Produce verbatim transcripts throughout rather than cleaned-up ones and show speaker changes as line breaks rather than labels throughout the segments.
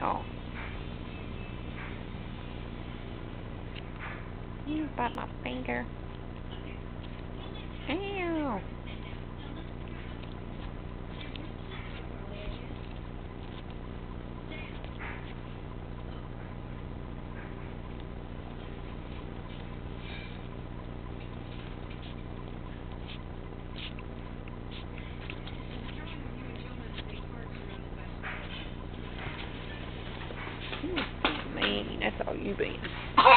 Ow. You bite my finger. Ow. Man, that's all you been.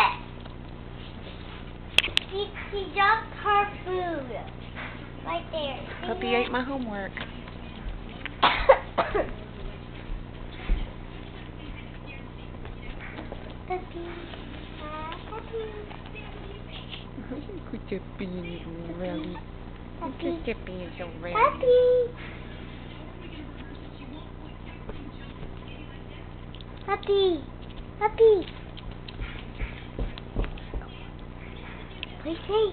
She, she dropped her food. Right there. See
Puppy
that?
ate my homework.
Puppy. Uh, puppy.
Quit your being rowdy.
Puppy.
Quit being so rowdy.
Puppy. Puppy. Puppy. Play safe.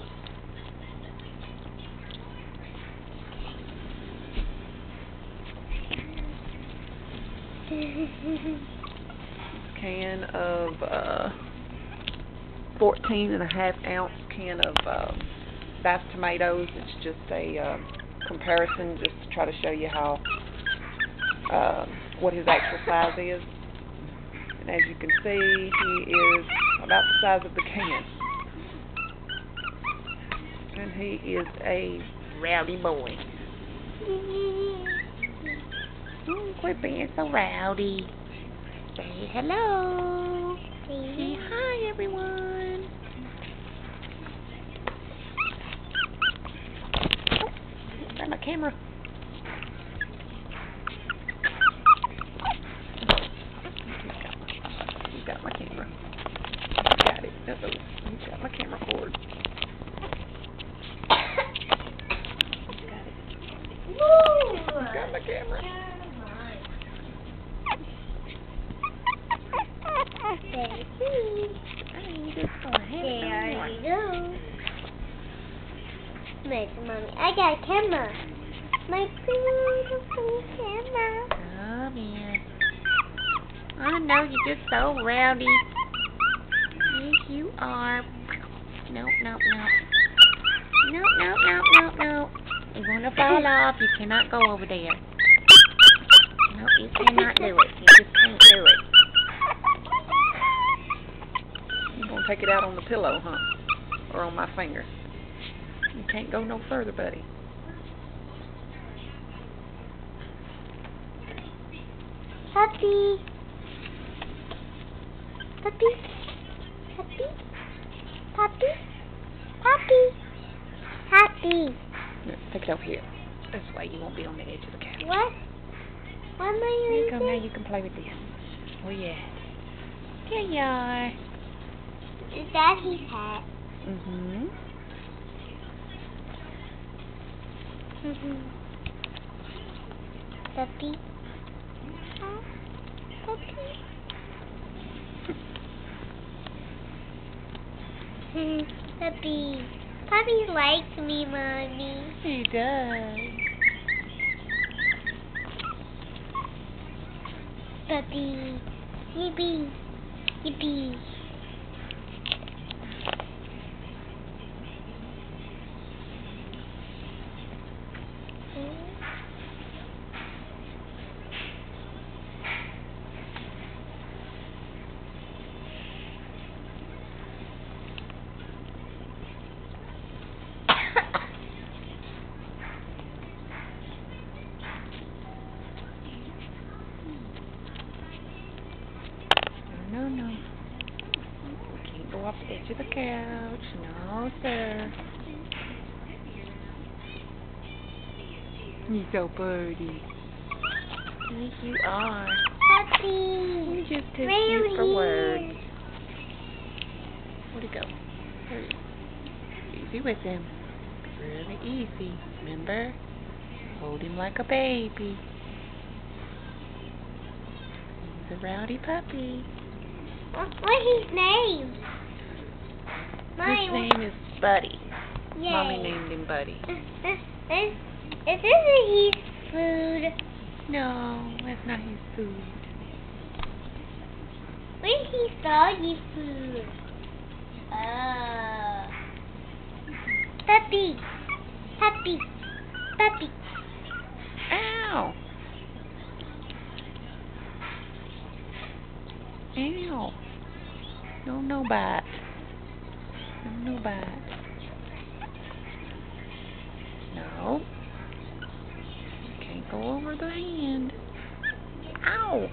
Can of uh, fourteen and a half ounce can of uh, diced tomatoes. It's just a uh, comparison, just to try to show you how uh, what his actual size is. And as you can see, he is about the size of the can. And he is a rowdy boy. Oh, quit being so rowdy. Say hello. Say hi, everyone. Oh, got my camera. He's got my camera. Got it. Uh-oh. He's got my camera cord. Got it. He's got my camera.
There you go. Nice, Mommy. I got a camera. My beautiful camera.
Come here. Oh no, you're just so rowdy. Yes, you are. No, no, no. No, no, no, no, no. You're going to fall off. You cannot go over there. No, you cannot do it. You just can't do it. You're going to take it out on the pillow, huh? Or on my finger. You can't go no further, buddy.
Puppy. Puppy. Puppy. Puppy. Puppy. Puppy.
No, take it over here. This way you won't be on the edge of the couch.
What? What am I
Here you
doing?
go, now you can play with this. Oh yeah. Here you are.
Is that his hat?
Mm-hmm.
Mm-hmm. Puppy. Huh? Puppy. Puppy. Puppy likes me, Mommy.
He does.
Puppy. Yippee. Yippee.
No, no. We can't go off the edge of the couch. No, sir. You're so pretty. Yes, you are.
Puppy.
You're just too
Right
cute for
here.
words. Where'd he go? There he is. Easy with him. Really easy. Remember? Hold him like a baby. He's a rowdy puppy.
What's his name? Mommy,
His name is Buddy.
Yay.
Mommy named him Buddy.
Is, is, is this his food?
No, that's not his food.
Where's his doggy food? Uh, puppy, puppy, puppy.
Ow! Ow! No, no bite. No, no bite. No. Can't go over the hand. Ow!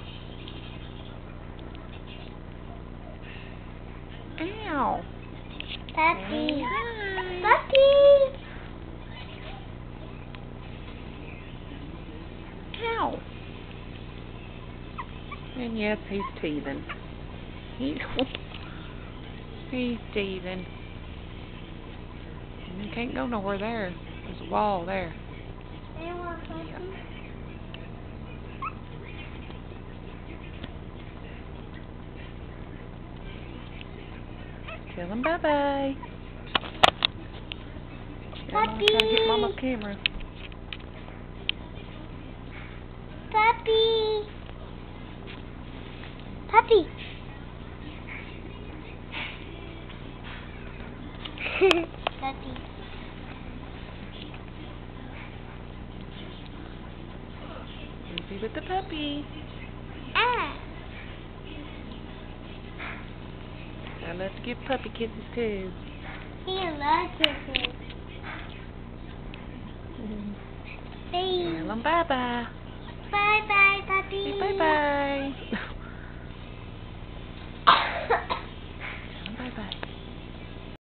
Ow!
Puppy,
Hi.
puppy.
Ow! And yes, he's teething. He, he's teething. You can't go nowhere there. There's a wall there.
I want puppy.
Yep. Tell him bye-bye. I'm gonna try to get Mama's camera.
Puppy, puppy. Puppy.
Easy with the puppy.
Ah.
Now let's give puppy kisses too.
He loves kisses.
Tell him bye-bye.
Bye bye, puppy.
Say bye-bye.